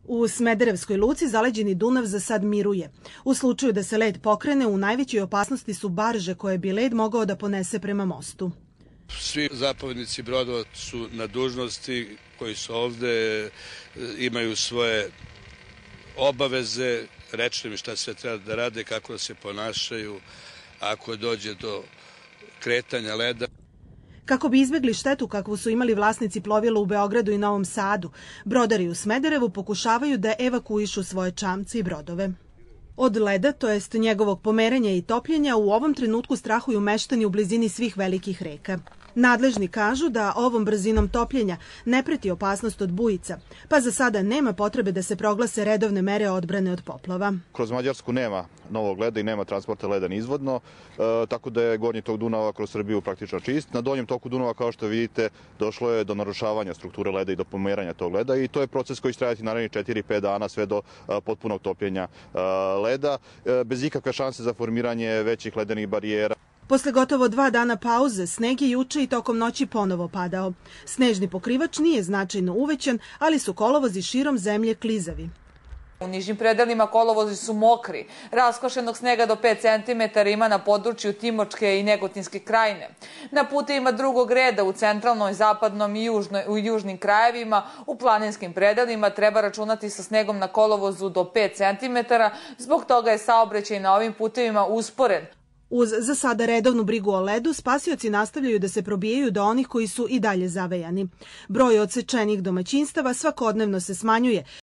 U Smederevskoj luci zaleđeni Dunav za sad miruje. U slučaju da se led pokrene, u najvećoj opasnosti su barže koje bi led mogao da ponese prema mostu. Svi zapovednici brodova su na dužnosti, koji su ovde, imaju svoje obaveze, rečeno mi šta sve treba da rade, kako da se ponašaju ako dođe do kretanja leda. Kako bi izbjegli štetu kakvu su imali vlasnici plovila u Beogradu i Novom Sadu, brodari u Smederevu pokušavaju da evakuišu svoje čamce i brodove. Od leda, to jest njegovog pomeranja i topljenja, u ovom trenutku strahuju meštani u blizini svih velikih reka. Nadležni kažu da ovom brzinom topljenja ne preti opasnost od bujica, pa za sada nema potrebe da se proglase redovne mere odbrane od poplava. Kroz Mađarsku nema novog leda i nema transporta leda nizvodno, tako da je gornji tok Dunava kroz Srbiju praktično čist. Na donjem toku Dunava, kao što vidite, došlo je do narušavanja strukture leda i do pomeranja tog leda i to je proces koji će trajati narednih 4-5 dana sve do potpunog topljenja leda, bez ikakve šanse za formiranje većih ledenih barijera. Posle gotovo 2 dana pauze, sneg je juče i tokom noći ponovo padao. Snežni pokrivač nije značajno uvećan, ali su kolovozi širom zemlje klizavi. U nižim predelima kolovozi su mokri. Raskošenog snega do 5 cm ima na području Timočke i Negotinske krajine. Na putevima drugog reda u centralnoj, zapadnom i južnim krajevima, u planinskim predelima treba računati sa snegom na kolovozu do 5 cm. Zbog toga je saobraćaj na ovim putevima usporen. Uz za sada redovnu brigu o ledu, spasioci nastavljaju da se probijaju do onih koji su i dalje zavejani. Broj odsečenih domaćinstava svakodnevno se smanjuje,